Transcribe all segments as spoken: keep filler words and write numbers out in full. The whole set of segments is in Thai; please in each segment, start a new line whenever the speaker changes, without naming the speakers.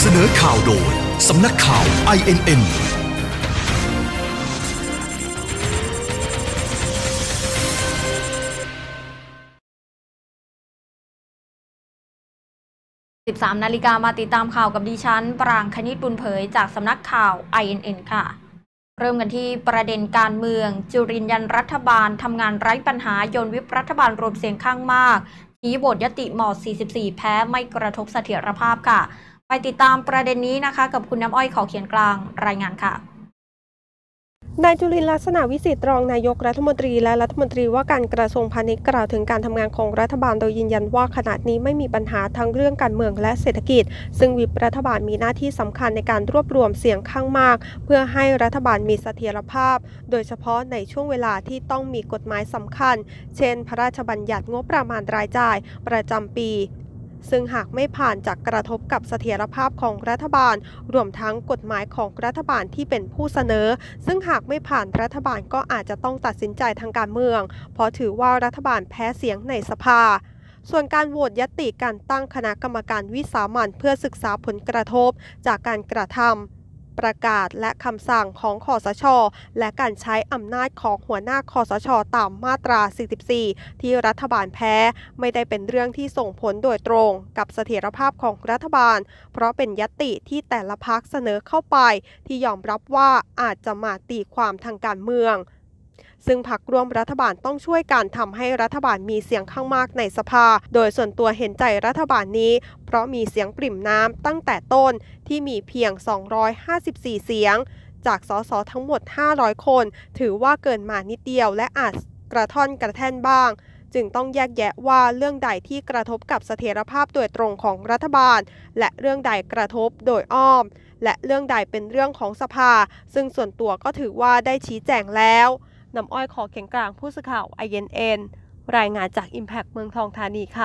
เสนอข่าวโดยสำนักข่าว ไอ เอ็น เอ็น
สิบสาม นาฬิกามาติดตามข่าวกับดิฉันปรางคณิตบุญเผยจากสำนักข่าว ไอ เอ็น เอ็น ค่ะเริ่มกันที่ประเด็นการเมืองจุรินทร์ยันรัฐบาลทำงานไร้ปัญหาโยนวิปรัฐบาลรวมเสียงข้างมากชี้โหวตยติม สี่สิบสี่ แพ้ไม่กระทบเสถียรภาพค่ะไปติดตามประเด็นนี้นะคะกับคุณน้ำอ้อยขอเขียนกลางรายงานค่ะ
นายจุรินทร์ลักษณะวิสิทธิ์รองนายกรัฐมนตรีและรัฐมนตรีว่าการกระทรวงพาณิชย์กล่าวถึงการทำงานของรัฐบาลโดยยืนยันว่าขณะนี้ไม่มีปัญหาทั้งเรื่องการเมืองและเศรษฐกิจซึ่งวิปรัฐบาลมีหน้าที่สำคัญในการรวบรวมเสียงข้างมากเพื่อให้รัฐบาลมีเสถียรภาพโดยเฉพาะในช่วงเวลาที่ต้องมีกฎหมายสำคัญเช่นพระราชบัญญัติงบประมาณรายจ่ายประจำปีซึ่งหากไม่ผ่านจะกระทบกับเสถียรภาพของรัฐบาลรวมทั้งกฎหมายของรัฐบาลที่เป็นผู้เสนอซึ่งหากไม่ผ่านรัฐบาลก็อาจจะต้องตัดสินใจทางการเมืองเพราะถือว่ารัฐบาลแพ้เสียงในสภาส่วนการโหวตยติการตั้งคณะกรรมการวิสามัญเพื่อศึกษาผลกระทบจากการกระทำประกาศและคำสั่งของคสช.และการใช้อำนาจของหัวหน้าคสช.ตามมาตรา สี่สิบสี่ ที่รัฐบาลแพ้ไม่ได้เป็นเรื่องที่ส่งผลโดยตรงกับเสถียรภาพของรัฐบาลเพราะเป็นญัตติที่แต่ละพรรคเสนอเข้าไปที่ยอมรับว่าอาจจะมาตีความทางการเมืองซึ่งพรรคร่วมรัฐบาลต้องช่วยกันทำให้รัฐบาลมีเสียงข้างมากในสภาโดยส่วนตัวเห็นใจรัฐบาลนี้เพราะมีเสียงปริ่มน้ำตั้งแต่ต้นที่มีเพียงสองร้อยห้าสิบสี่เสียงจากสสทั้งหมดห้าร้อยคนถือว่าเกินมานิดเดียวและอาจกระท่อนกระแท่นบ้างจึงต้องแยกแยะว่าเรื่องใดที่กระทบกับเสถียรภาพโดยตรงของรัฐบาลและเรื่องใดกระทบโดยอ้อมและเรื่องใดเป็นเรื่องของสภาซึ่งส่วนตัวก็ถือว่าได้ชี้แจงแล้วน้ำอ้อยขอเขียนกลางผู้สื่อข่าว ไอ เอ็น เอ็น รายงานจาก Impact เมืองทองธานีค่ะ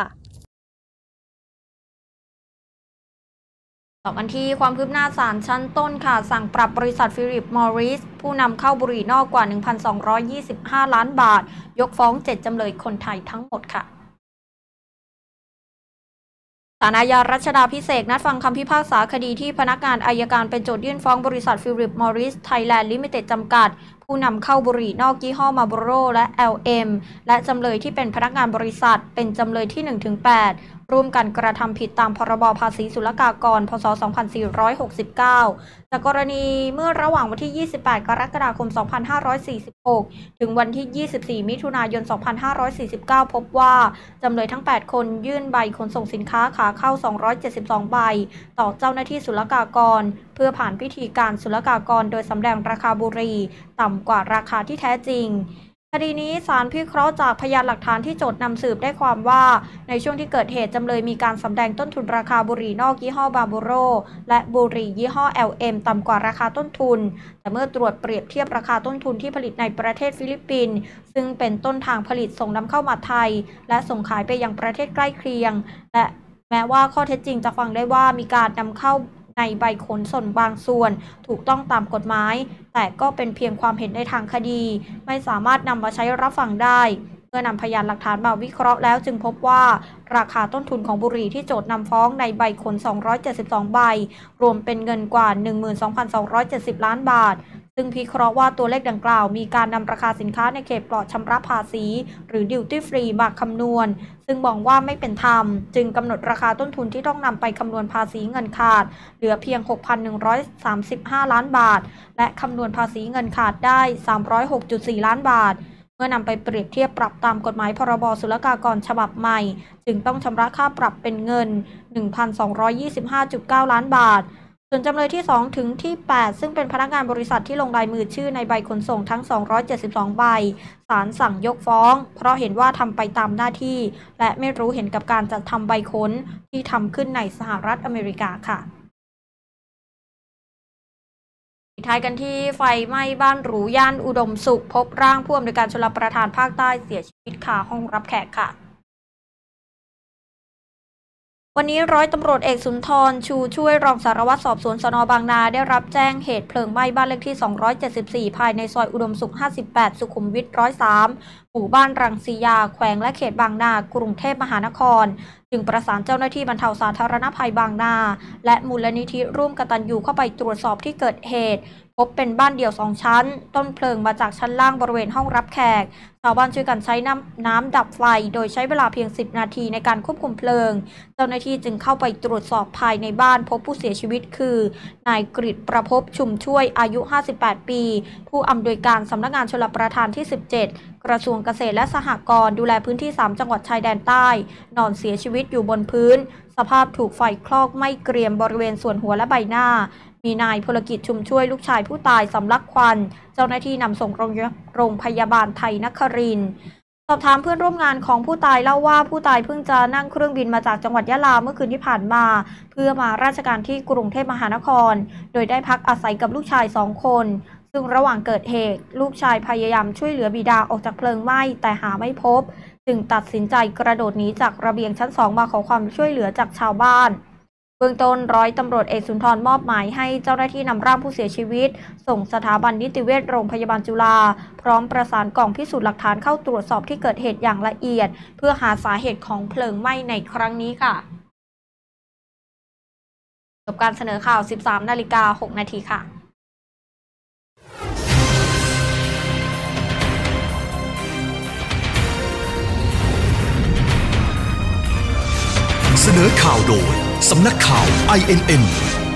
ต่อกันที่ความคืบหน้าศาลชั้นต้นค่ะสั่งปรับบริษัทฟิลิปมอริสผู้นำเข้าบุหรี่นอกกว่า หนึ่งพันสองร้อยยี่สิบห้า ล้านบาทยกฟ้องเจ็ดจำเลยคนไทยทั้งหมดค่ะศาลอาญารัชดาภิเษกนัดฟังคำพิพากษาคดีที่พนักงานอัยการเป็นโจทยื่นฟ้องบริษัทฟิลิปมอริสไทยแลนด์ลิมิเต็ดจำกัดผู้นำเข้าบุหรี่นอกยี่ห้อมาร์ลโบโรและ แอล เอ็ม และจำเลยที่เป็นพนักงานบริษัทเป็นจำเลยที่ หนึ่งถึงแปด ร่วมกันกระทำผิดตามพรบภาษีศุลกากรพ.ศ. สองพันสี่ร้อยหกสิบเก้าจากกรณีเมื่อระหว่างวันที่ ยี่สิบแปด กรกฎาคม สองพันห้าร้อยสี่สิบหก ถึงวันที่ ยี่สิบสี่ มิถุนายน สองพันห้าร้อยสี่สิบเก้า พบว่าจำเลยทั้ง แปด คนยื่นใบขนส่งสินค้าขาเข้า สองร้อยเจ็ดสิบสอง ใบต่อเจ้าหน้าที่ศุลกากรเพื่อผ่านพิธีการศุลกากรโดยสำแดงราคาบุหรี่ต่ำกว่าราคาที่แท้จริงคดีนี้ศาลพิเคราะห์จากพยานหลักฐานที่โจทก์นำสืบได้ความว่าในช่วงที่เกิดเหตุจำเลยมีการสำแดงต้นทุนราคาบุหรี่นอกยี่ห้อมาร์ลโบโรและบุหรี่ยี่ห้อ แอล เอ็ม ต่ำกว่าราคาต้นทุนแต่เมื่อตรวจเปรียบเทียบราคาต้นทุนที่ผลิตในประเทศฟิลิปปินส์ซึ่งเป็นต้นทางผลิตส่งนำเข้ามาไทยและส่งขายไปยังประเทศใกล้เคียงและแม้ว่าข้อเท็จจริงจะฟังได้ว่ามีการนำเข้าในใบขนส่งบางส่วนถูกต้องตามกฎหมายแต่ก็เป็นเพียงความเห็นในทางคดีไม่สามารถนำมาใช้รับฟังได้เมื่อนำพยานหลักฐานมาวิเคราะห์แล้วจึงพบว่าราคาต้นทุนของบุหรี่ที่โจทก์นำฟ้องในใบขนสองร้อยเจ็ดสิบสองใบรวมเป็นเงินกว่า หนึ่งหมื่นสองพันสองร้อยเจ็ดสิบ ล้านบาทซึ่งพิเคราะห์ว่าตัวเลขดังกล่าวมีการนำราคาสินค้าในเขตปลอดชำระภาษีหรือ Duty Free มาคำนวณซึ่งมองว่าไม่เป็นธรรมจึงกำหนดราคาต้นทุนที่ต้องนำไปคำนวณภาษีเงินขาดเหลือเพียง หกพันหนึ่งร้อยสามสิบห้า ล้านบาทและคำนวณภาษีเงินขาดได้ สามร้อยหกจุดสี่ ล้านบาทเมื่อนำไปเปรียบเทียบปรับตามกฎหมายพรบศุลกากรฉบับใหม่จึงต้องชำระค่าปรับเป็นเงิน หนึ่งพันสองร้อยยี่สิบห้าจุดเก้า ล้านบาทส่วนจำเลยที่สองถึงที่แปดซึ่งเป็นพนักงานบริษัทที่ลงลายมือชื่อในใบขนส่งทั้งสองร้อยเจ็ดสิบสองใบศาลสั่งยกฟ้องเพราะเห็นว่าทำไปตามหน้าที่และไม่รู้เห็นกับการจัดทำใบค้นที่ทำขึ้นในสหรัฐอเมริกาค่ะปิดท้ายกันที่ไฟไหม้บ้านหรูย่านอุดมสุขพบร่างผู้อำนวยการชลประทานภาคใต้เสียชีวิตคาห้องรับแขกค่ะวันนี้ร้อยตำรวจเอกสุนทรชูช่วยรองสารวัตรสอบสวนสน.บางนาได้รับแจ้งเหตุเพลิงไหม้บ้านเลขที่สองร้อยเจ็ดสิบสี่ภายในซอยอุดมสุขห้าสิบแปดสุขุมวิทหนึ่งศูนย์สามหมู่บ้านรังสียาแขวงและเขตบางนากรุงเทพมหานครจึงประสานเจ้าหน้าที่บรรเทาสาธารณภัยบางนาและมูลนิธิร่วมกตัญญูเข้าไปตรวจสอบที่เกิดเหตุพบเป็นบ้านเดี่ยวสองชั้นต้นเพลิงมาจากชั้นล่างบริเวณห้องรับแขกชาวบ้านช่วยกันใช้น้ำน้ำดับไฟโดยใช้เวลาเพียงสิบนาทีในการควบคุมเพลิงเจ้าหน้าที่จึงเข้าไปตรวจสอบภายในบ้านพบผู้เสียชีวิตคือนายกฤษประภพชุมช่วยอายุห้าสิบแปดปีผู้อำนวยการสำนักงานชลประทานที่สิบเจ็ดกระทรวงเกษตรและสหกรณ์ดูแลพื้นที่สามจังหวัดชายแดนใต้นอนเสียชีวิตอยู่บนพื้นสภาพถูกไฟคลอกไหม้เกรียมบริเวณส่วนหัวและใบหน้ามีนายพลกิจชุมช่วยลูกชายผู้ตายสำลักควันเจ้าหน้าที่นำส่งโรงพยาบาลไทยนครินทร์สอบถามเพื่อนร่วมงานของผู้ตายเล่าว่าผู้ตายเพิ่งจะนั่งเครื่องบินมาจากจังหวัดยะลาเมื่อคืนที่ผ่านมาเพื่อมาราชการที่กรุงเทพมหานครโดยได้พักอาศัยกับลูกชายสองคนซึ่งระหว่างเกิดเหตุลูกชายพยายามช่วยเหลือบิดาออกจากเพลิงไหม้แต่หาไม่พบจึงตัดสินใจกระโดดหนีจากระเบียงชั้นสองมาขอความช่วยเหลือจากชาวบ้านเบื้องต้นร้อยตำรวจเอกสุนทรมอบหมายให้เจ้าหน้าที่นำร่างผู้เสียชีวิตส่งสถาบันนิติเวชโรงพยาบาลจุฬาพร้อมประสานกองพิสูจน์หลักฐานเข้าตรวจสอบที่เกิดเหตุอย่างละเอียดเพื่อหาสาเหตุของเพลิงไหม้ในครั้งนี้ค่ะจบการเสนอข่าว สิบสามนาฬิกาหกนาทีค่ะ
เสนอข่าวโดยสำนักข่าว ไอ เอ็น เอ็น